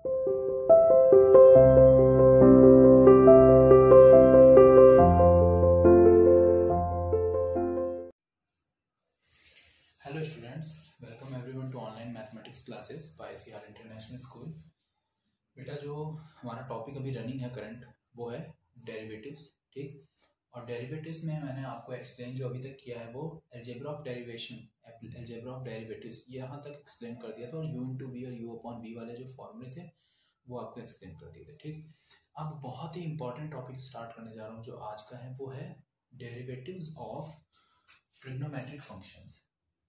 Hello students, welcome everyone to online mathematics classes by CR international school. बेटा, जो हमारा topic अभी running है करंट, वो है डेरिवेटिव्स। ठीक, और डेरिवेटिव्स में मैंने आपको एक्सप्लेन जो अभी तक किया है वो algebra of derivation, algebra of derivatives, ये यहाँ तक एक्सप्लेन कर दिया था। और यू इंटू वी और यू अपॉन वी वाले जो फॉर्मूले थे वो आपको एक्सप्लेन कर दिए थे। ठीक, अब बहुत ही इंपॉर्टेंट टॉपिक स्टार्ट करने जा रहा हूँ जो आज का है, वो है derivatives of trigonometric functions.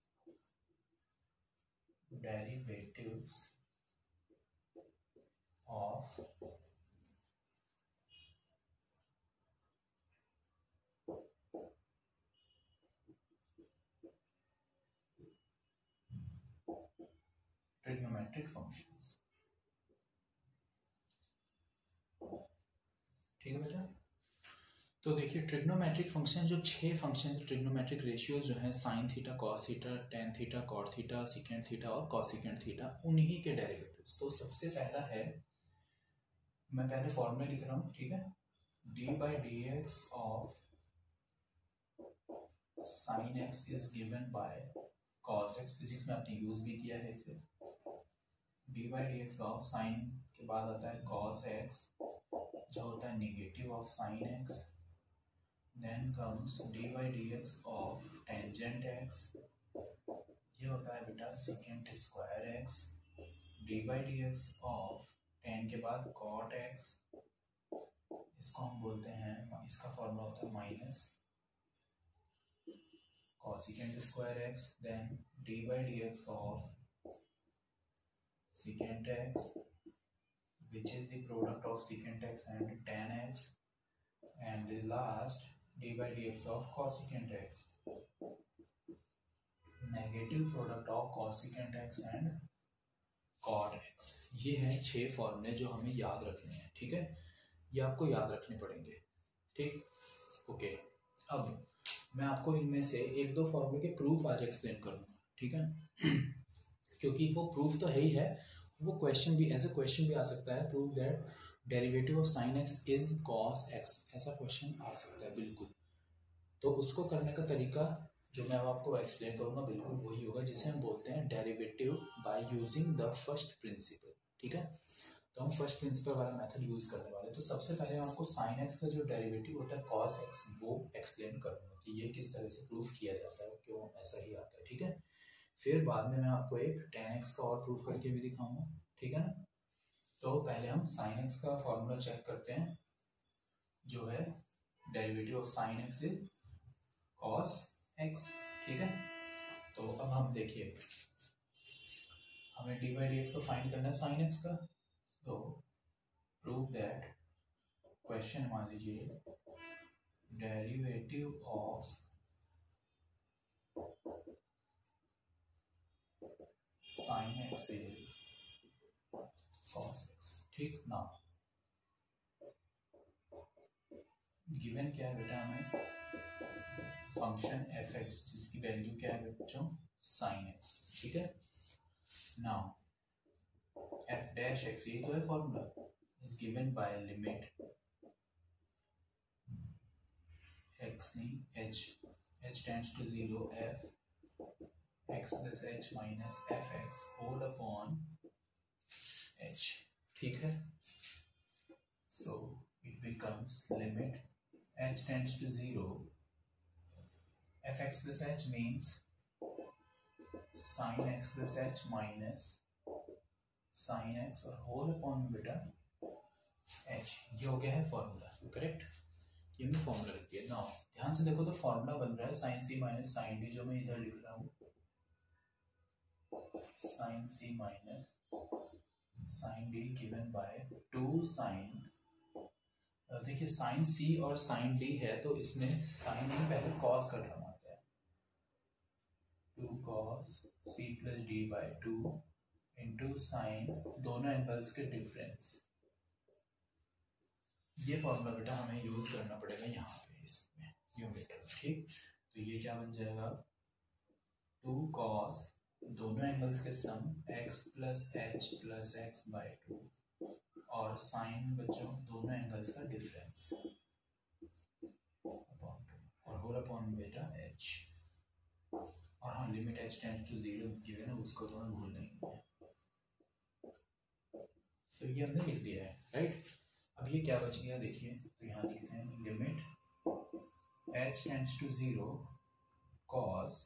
Derivatives of trigonometric functions. ठीक है बेटा, तो देखिए ट्रिग्नोमेट्रिक फंक्शन जो 6 फंक्शन ट्रिग्नोमेट्रिक रेशियोज जो है sine theta, cos theta, tan theta, cot theta, secant theta और कॉसिकेंड थीटा, उन्हीं के डेरिवेटिव्स। तो सबसे पहला है, मैं पहले फॉर्मूला लिख रहा हूँ। ठीक है, D by D X of sine X is given by cos X. Physics में आपने यूज भी किया है इसे। D by D X of sine के बाद आता है कॉस एक्स जो होता है negative of sine X. Then comes D by D X of tangent X, ये होता है बेटा secant square X. D by D X of tan के बाद कॉट एक्स, इसको हम बोलते हैं, इसका फॉर्मूला होता है minus cosecant square X. Then D by D X of secant x, which is the product of secant x and tan x, and the last d by dx of cosecant x, negative product of cosecant x and cot x। ये हैं 6 फॉर्मूले जो हमें याद रखने हैं। ठीक है, ये आपको याद रखने पड़ेंगे। ठीक, ओके। अब मैं आपको इनमें से एक दो फॉर्मूले के प्रूफ आज एक्सप्लेन करूंगा। ठीक है क्योंकि वो प्रूफ तो है ही है, वो क्वेश्चन भी एज ए क्वेश्चन भी आ सकता है। Prove that derivative of sine X is cos X, ऐसा क्वेश्चन आ सकता है बिल्कुल। तो उसको करने का तरीका जो मैं अब आपको एक्सप्लेन करूंगा बिल्कुल वही होगा जिसे हम बोलते हैं derivative by using the first principle. ठीक है, तो हम फर्स्ट प्रिंसिपल वाला मेथड यूज करने वाले। तो सबसे पहले आपको साइन एक्स का जो डेरिवेटिव होता है कॉस एक्स, वो एक्सप्लेन करूंगा कि ये किस तरह से प्रूव किया जाता है, क्यों ऐसा ही आता है। ठीक है, फिर बाद में मैं आपको एक tan x का और प्रूफ करके भी दिखाऊंगा। ठीक है ना, तो पहले हम sin x का फॉर्मूला चेक करते हैं जो है derivative of sin x is cos x। ठीक है, तो अब हम देखिए, हमें डी बाई डी एक्स को फाइंड करना है sin x का। तो प्रूव दैट, क्वेश्चन मान लीजिए derivative of sin x is cos x। ठीक ना, गिवन क्या है बेटा हमें, फंक्शन एफ एक्स जिसकी वैल्यू क्या है बच्चों, sin x। ठीक है, नाउ एफ डैश एक्स, ये तो है formula, is given by limit x नहीं h tends to 0 f x plus h minus F X whole upon h। ठीक है, so it becomes limit h tends to 0 fx plus h means sin x plus h minus sin x और whole upon बेटा h। ये हो गया है formula, correct. ये हमने फॉर्मूला लिख दिया। नाउ ध्यान से देखो तो फॉर्मूला बन रहा है sin c minus sin d, जो मैं इधर लिख रहा हूँ sin c minus sin d given by 2 sin। देखिए sin c और sin d है तो इसमें sin नहीं, पहले cos का टर्म आता है, 2 cos c plus d by 2 into sine दोनों एंगल्स के डिफरेंस। ये फॉर्मूला बेटा हमें यूज करना पड़ेगा यहाँ पे इसमें न्यूमरेटर। ठीक, तो ये क्या बन जाएगा, 2 cos दोनों एंगल्स के sum x plus h plus x by 2 और साइन बच्चों दोनों एंगल्स का डिफरेंस और होल अपॉन बेटा h। और हाँ limit h tends to 0 given है, उसको तो मैं भूल नहीं है। तो ये हमने लिख दिया है राइट। अब ये क्या बच गया देखिए, तो यहाँ लिखते हैं limit h tends to 0 cos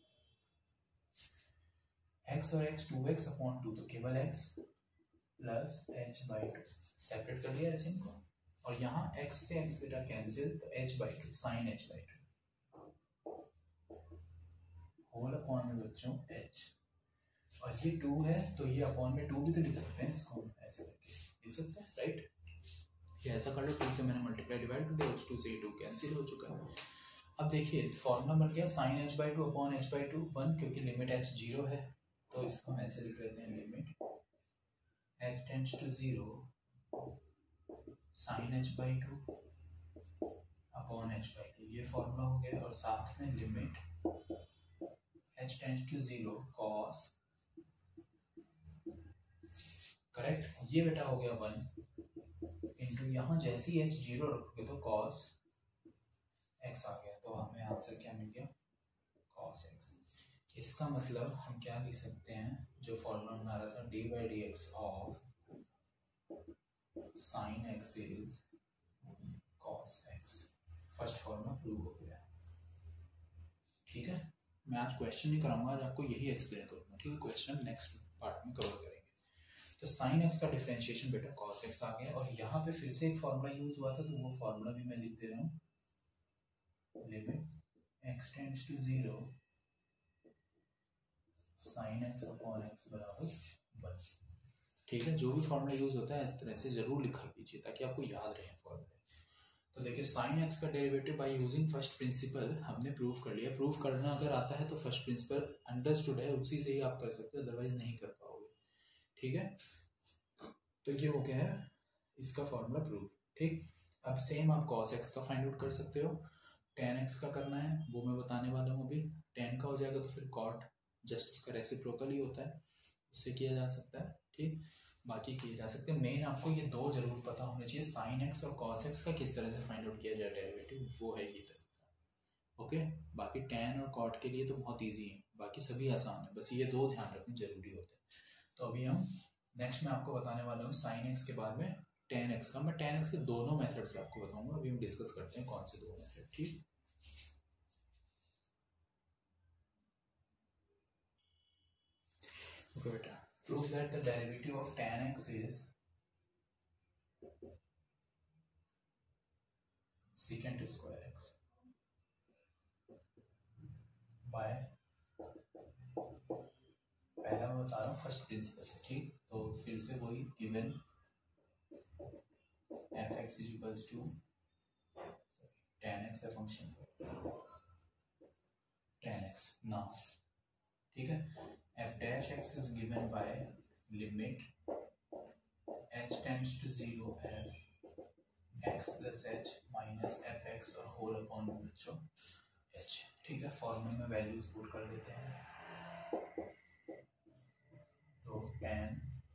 x और x 2x अपॉन 2, तो केवल x प्लस h/2 सेपरेट कर दिया ऐसे इनको। और यहाँ x से x बेटा कैंसिल, तो h/2 sign h/2 whole upon में बच्चों h। और ये 2 है तो ये अपॉन में 2 भी तो लिख सकते हैं, इसको ऐसे करके लिख सकते हैं राइट। ये ऐसा कर लो, 2 से मैंने मल्टीप्लाई डिवाइड कर दिया, 2 से 2 कैंसिल हो चुका है। अब देखिए फॉर्मूला बन गया साइन h/2 अपॉन h/2 1, क्योंकि लिमिट h 0 है तो इसको हम ऐसे लिख लेते हैं limit h tends to 0 sine h/2 upon h/2, ये फॉर्मूला हो गया। और साथ में limit h tends to 0 cos, correct, ये बेटा हो गया 1 इंटू यहाँ जैसे ही h 0 रखोगे तो cos x आ गया, तो हमें आंसर क्या मिल गया cos x। इसका मतलब हम क्या लिख सकते हैं, जो फॉर्मूला बना रहा था d/dx of sin x is cos x, first formula prove हो गया। ठीक है, मैं आज क्वेश्चन नहीं कराऊंगा, आज आपको यही एक्सप्लेन करूंगा। ठीक है, क्वेश्चन नेक्स्ट पार्ट में कवर करेंगे। तो sin x का डिफरेंशिएशन बेटा cos x आ गया। और यहाँ पे फिर से एक फॉर्मूला यूज हुआ था, तो वो फॉर्मूला भी मैं लिख दे रहा हूँ, limit x tends to 0 sin x upon x बराबर 1। ठीक है, जो भी फॉर्मूला यूज होता है इस तरह से जरूर लिखा कीजिए ताकि आपको याद रहे फॉर्मूले। तो देखिए sin x का derivative by using first principle हमने प्रूव कर लिया। प्रूव करना अगर आता है तो फर्स्ट प्रिंसिपल अंडरस्टूड है, उसी से ही आप कर सकते हो, अदरवाइज नहीं कर पाओगे। ठीक है, तो ये हो गया है इसका फॉर्मूला प्रूव। ठीक, अब सेम आप cos x का फाइंड आउट कर सकते हो, tan x का करना है वो मैं बताने वाला हूँ अभी। tan का हो जाएगा तो फिर cot जस्ट उसका रेसिप्रोकल ही होता है, उससे किया जा सकता है। ठीक, बाकी किए जा सकते हैं। मेन आपको ये दो जरूर पता होने चाहिए, sin x और cos x का किस तरह से फाइंड आउट किया जाए डेरिवेटिव, वो है ये तरीका। ओके, बाकी tan और cot के लिए तो बहुत ईजी है, बाकी सभी आसान है, बस ये दो ध्यान रखने जरूरी होते हैं। तो अभी हम नेक्स्ट में आपको बताने वाला हूँ sin x के बाद में tan x का। मैं tan x के दोनों मेथड से आपको बताऊंगा, अभी हम डिस्कस करते हैं कौन से दो मेथड। ठीक, ओके बेटा, prove that the derivative of tan x is secant square x by, पहला मैं बता रहा हूँ फर्स्ट प्रिंसिपल से। ठीक, तो फिर से वही given F X is equals to tan x है फंक्शन tan x नाउ। ठीक है, f dash x is given by limit h tends to 0 f x plus h minus f x और होल अपॉन बच्चों h। ठीक है, फॉर्मूले में values put कर देते हैं, तो tan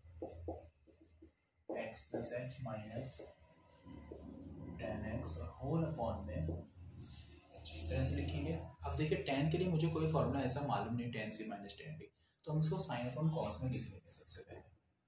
x plus h minus tan x और होल अपॉन में इस तरह से लिखेंगे। अब देखिए tan के लिए मुझे कोई फॉर्मूला ऐसा मालूम नहीं, tan c minus tan d, तो हम इसको साइन अपॉन कॉस में लिख लेंगे सबसे पहले।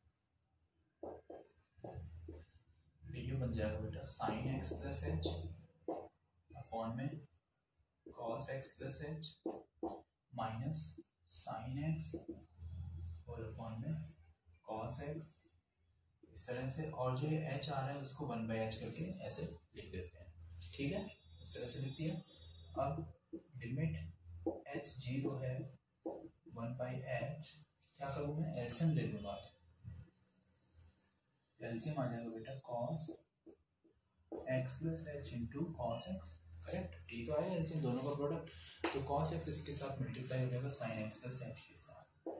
ये बन जाएगा बेटा sine X plus H upon में cos X plus H minus sine X और अपॉन में कॉस एक्स, इस तरह से। और जो ये h आ रहा है उसको 1/h करके ऐसे लिख देते हैं। ठीक है, इस तरह से लिख दिया। अब लिमिट h 0 है 1/h, क्या करूँ मैं, एलसीएम ले लूँगा। एलसीएम आ जाएगा बेटा cos x plus H into cos X, correct, ठीक तो आया एलसीएम दोनों का प्रोडक्ट। तो cos x इसके साथ मल्टीप्लाई हो जाएगा sin x प्लस एच के साथ,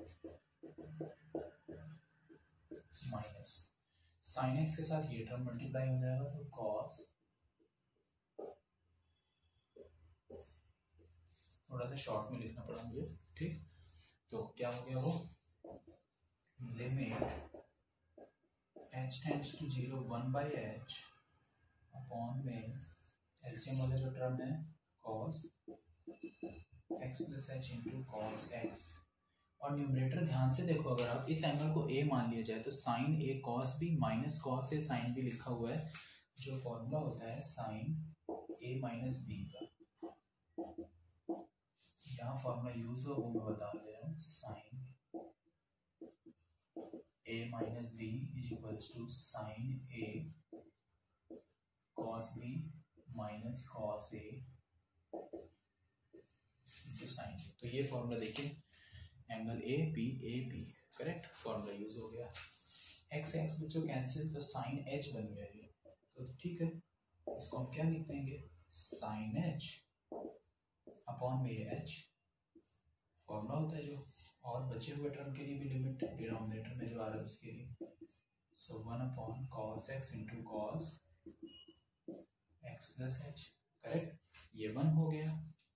माइनस sin x के साथ ये टर्म मल्टीप्लाई हो जाएगा, तो cos, थोड़ा सा शॉर्ट में लिखना पड़ा मुझे। ठीक, तो क्या हो गया वो, limit h tends to 0 1/h upon में एलसीएम वाला जो टर्म है cos x plus h into cos X, और न्यूमरेटर ध्यान से देखो, अगर आप इस एंगल को a मान लिया जाए तो sine a cos b minus cos a sine b लिखा हुआ है, जो फॉर्मूला होता है साइन a माइनस b का। यहाँ फॉर्मूला यूज हो वो मैं बता दे रहा हूँ, sine a minus b is equals to sine a cos b minus cos a into sine b। तो ये फॉर्मूला देखिए, angle A B correct, formula use हो गया। एक्स एक्स बच्चों कैंसिल, तो साइन एच बन गया ये, तो ठीक है, इसको हम क्या लिख देंगे, साइन एच अपॉन में एच फॉर्मूला होता है जो, और बचे हुए टर्म के लिए भी लिमिट डिनोमिनेटर में जो आ रहा है उसके लिए, so 1 upon cos X into cos X plus H, correct, ये 1 हो गया।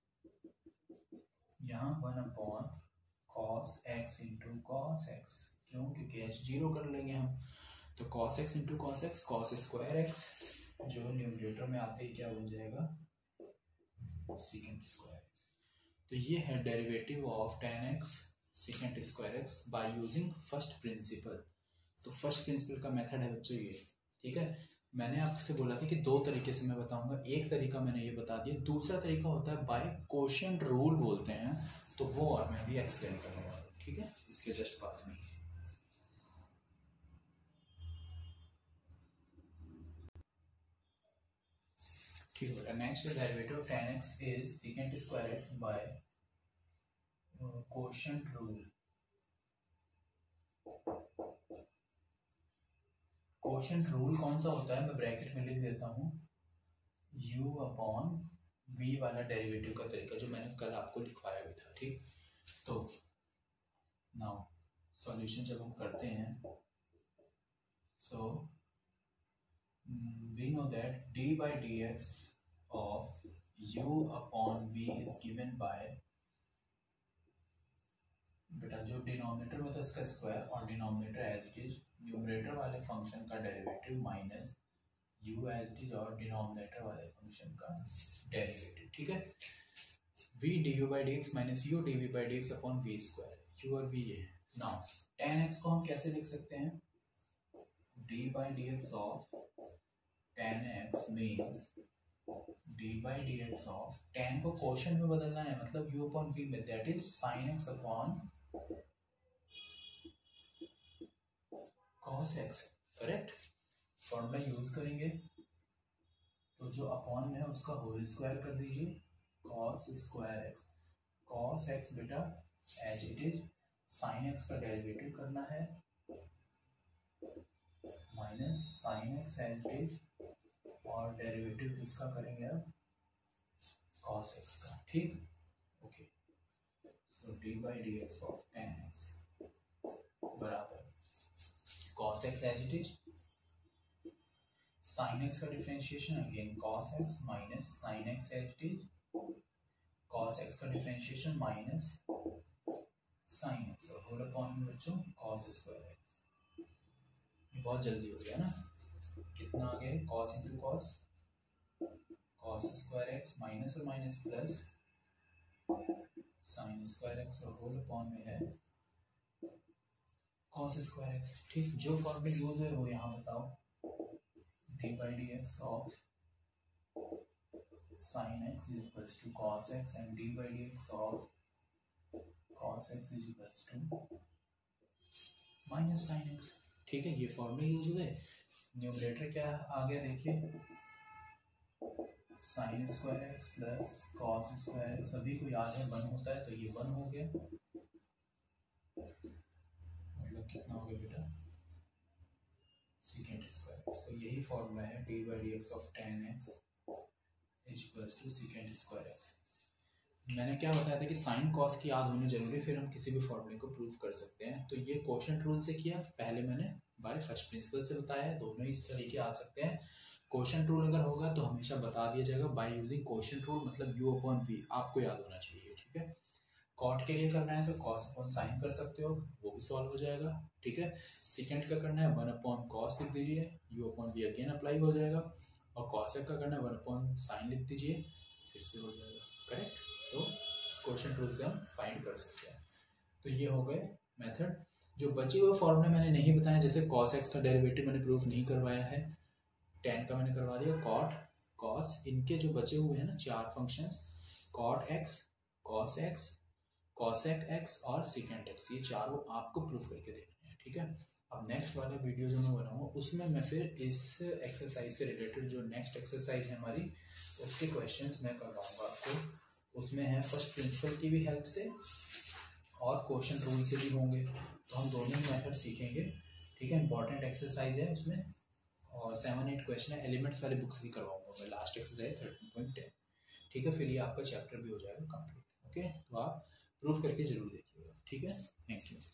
यहाँ 1 upon cos X into cos X, क्यों, क्योंकि एच जीरो कर लेंगे हम, तो cos X into cos X, cos square X, जो न्यूमरेटर में आते ही क्या बन जाएगा, सीकेंट स्क्वायर एक्स। तो ये है derivative of tan x secant square X by using first principle. तो फर्स्ट प्रिंसिपल का मेथड है बच्चों ये, ठीक है। मैंने आपसे बोला था कि दो तरीके से मैं बताऊंगा, एक तरीका मैंने ये बता दिया, दूसरा तरीका होता है बाय कोशेंट रूल बोलते हैं, तो वो और मैं भी एक्सप्लेन करने वाला हूँ, ठीक है, इसके जस्ट बाद में। ठीक है, next derivative of tan x is secant square X by quotient rule. Quotient rule कौन सा होता है, मैं ब्रैकेट में लिख देता हूँ, u अपॉन v वाला डेरिवेटिव का तरीका जो मैंने कल आपको लिखवाया भी था, ठीक। तो नाउ सॉल्यूशन जब हम करते हैं, so we know that d by dx of u upon v is given by, बेटा जो डिनोमिनेटर में था उसका स्क्वायर और denominator as it is, numerator वाले फंक्शन का derivative minus u as it is और डिनोमिनेटर वाले फंक्शन का डेरिवेटिव, ठीक है। v du by dx minus u dv by dx upon v square, u और v है। नाउ tan x को हम कैसे लिख सकते हैं, d by dx of tan x means d by dx of, tan को कोशेंट में बदलना है, मतलब u upon v में, that is sin x upon cos x, correct. Formula use करेंगे, तो जो अपॉन में है उसका होल स्क्वायर कर दीजिए, cos square x, cos x बेटा as it is, sin x का डेरिवेटिव करना है minus sin x as it is, और डेरिवेटिव किसका करेंगे अब, cos x का, ठीक, okay. So d by dx of tan x बराबर cos x as it is, sin x का differentiation again cos x minus sin x as it is, cos x का differentiation minus sin x, और whole upon में बच्चों cos square x। ये बहुत जल्दी हो गया ना, कितना आ गया, cos into cos, cos square x minus और minus plus sin square x, और होल अपॉन में है cos स्क्वायर x, ठीक। जो फॉर्मूला यूज है वो यहाँ बताओ, d by dx of sin x is equals to cos x and d by dx of cos x is equals to minus sin x, ठीक है। ये फॉर्मूला यूज हुए, न्यूमरेटर क्या आ गया देखिए, sin square x plus cos square x, सभी को याद है 1 होता है, तो ये 1 हो गया, मतलब कितना हो गया बेटा, सीकेंट स्क्वायर एक्स। तो यही फॉर्मूला है d by dx of tan x is equals to secant square x. मैंने क्या बताया था कि साइन कॉस की याद होनी जरूरी, फिर हम किसी भी फॉर्मूले को प्रूव कर सकते हैं। तो ये कोशेंट रूल से किया, पहले मैंने बाय फर्स्ट प्रिंसिपल से बताया है, दोनों ही तरीके आ सकते हैं। कोशेंट रूल अगर होगा तो हमेशा बता दिया जाएगा बाय यूजिंग कोशेंट रूल, मतलब u अपॉन v आपको याद होना चाहिए, ठीक है। कॉट के लिए करना है तो कॉस अपॉन साइन कर सकते हो, वो भी सॉल्व हो जाएगा, ठीक है। सेकेंड का करना है 1 अपॉन कॉस लिख दीजिए, u upon v again apply हो जाएगा, और कॉसेक का करना है 1 अपॉन साइन लिख दीजिए, फिर से हो जाएगा, करेक्ट। तो क्वेश्चन रूल से हम फाइंड कर सकते हैं। तो ये हो गए मेथड। जो बचे हुए फॉर्मूले मैंने नहीं बताया, जैसे कॉस एक्स का डेरिवेटिव मैंने प्रूफ नहीं करवाया है, tan का मैंने करवा दिया, कॉट कॉस, इनके जो बचे हुए हैं ना 4 functions, cot x, cos x, cosec x और सेकेंड एक्स, ये चारों आपको प्रूफ करके देखने हैं, ठीक है। अब नेक्स्ट वाला वीडियो जो मैं बनाऊंगा उसमें मैं फिर इस एक्सरसाइज से रिलेटेड जो नेक्स्ट एक्सरसाइज है हमारी, उसके क्वेश्चंस मैं करवाऊंगा आपको। उसमें है फर्स्ट प्रिंसिपल की भी हेल्प से और क्वेश्चन रूल से भी होंगे, तो हम दोनों ही मेथड सीखेंगे, ठीक है। इंपॉर्टेंट एक्सरसाइज है उसमें, और 7-8 क्वेश्चन है, एलिमेंट्स वाली बुक्स भी करवाऊंगा मैं, लास्ट एक्सरसाइज 13.10, ठीक है। फिर ये आपका चैप्टर भी हो जाएगा कंप्लीट, ओके। तो आप प्रूफ करके जरूर देखिएगा, ठीक है। Thank you.